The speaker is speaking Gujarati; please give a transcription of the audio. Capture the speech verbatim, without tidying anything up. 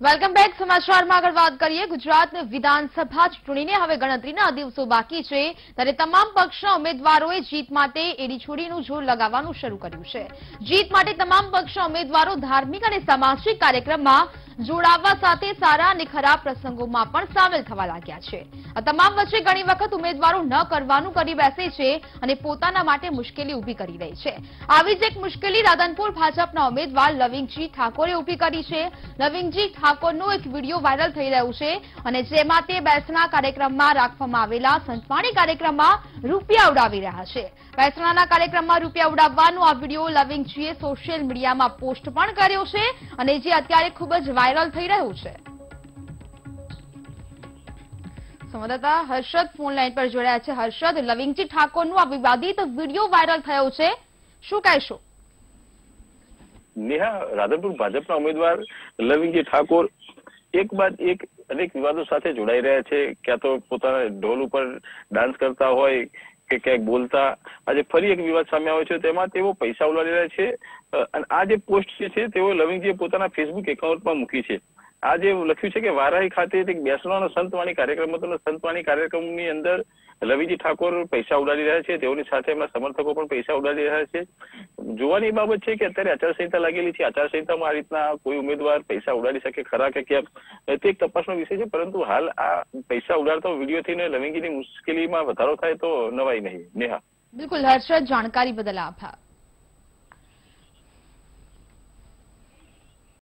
Welcome back. સમાચારમાં આગળ વાત કરીએ. ગુજરાતની વિધાનસભા ચૂંટણીને હવે ગણતરીના દિવસો બાકી છે, ત્યારે તમામ પક્ષના ઉમેદવારોએ જીત માટે એડીછોડીનું જોર લગાવવાનું શરૂ કર્યું છે. જીત માટે તમામ પક્ષના ઉમેદવારો ધાર્મિક અને સામાજિક કાર્યક્રમમાં જોડાવા સાથે સારા અને ખરાબ પ્રસંગોમાં પણ સામેલ થવા લાગ્યા છે. આ તમામ વચ્ચે ઘણી વખત ઉમેદવારો ન કરવાનું કરી બેસે છે અને પોતાના માટે મુશ્કેલી ઉભી કરી રહી છે. આવી જ એક મુશ્કેલી રાધનપુર ભાજપના ઉમેદવાર લવિંગજી ઠાકોરે ઉભી કરી છે. લવિંગજી ઠાકોરનો એક વિડીયો વાયરલ થઈ રહ્યો છે અને જેમાં તે બેસણા કાર્યક્રમમાં રાખવામાં આવેલા સંતવાણી કાર્યક્રમમાં રૂપિયા ઉડાવી રહ્યા છે. બેસણાના કાર્યક્રમમાં રૂપિયા ઉડાવવાનો આ વિડીયો લવિંગજીએ સોશિયલ મીડિયામાં પોસ્ટ પણ કર્યો છે અને જે અત્યારે ખૂબ જ વાયરલ થઈ રહ્યું છે. સંવાદદાતા હર્ષદ ફોન લાઈન પર જોડાયા છે. હર્ષદ, લવિંગજી ઠાકોરનો આ વિવાદિત વિડીયો વાયરલ થયો છે, શું કહેશો? નેહા, રાધનપુર ભાજપના ઉમેદવાર લવિંગજી ઠાકોર એક બાદ એક અનેક વિવાદો સાથે જોડાઈ રહ્યા છે. ક્યાં તો પોતાના ઢોલ ઉપર ડાન્સ કરતા હોય કે ક્યાંક બોલતા. આજે ફરી એક વિવાદ સામે આવ્યો છે, તેમાં તેઓ પૈસા ઉડાડી રહ્યા છે અને આ જે પોસ્ટ જે છે તેઓ લવિંગજીએ પોતાના ફેસબુક એકાઉન્ટમાં મૂકી છે. આ જે લખ્યું છે કે વારાહી ખાતે એક બેસણાનો સંતવાણી કાર્યક્રમ હતો. સંતવાણી કાર્યક્રમની અંદર લવિંગજી ઠાકોર પૈસા ઉડાડી રહ્યા છે, તેઓની સાથે એમના સમર્થકો પણ પૈસા ઉડાડી રહ્યા છે. જોવાની બાબત છે કે અત્યારે આચારસંહિતા લાગેલી છે. આચારસંહિતામાં આ રીતના કોઈ ઉમેદવાર પૈસા ઉડાડી શકે ખરા કે કેમ તે એક તપાસનો વિષય છે, પરંતુ હાલ આ પૈસા ઉડાડતા વિડીયોથી લવિંગજીની મુશ્કેલીમાં વધારો થાય તો નવાઈ નહીં. નેહા, બિલકુલ હર્ષદ, જાણકારી બદલ આભાર.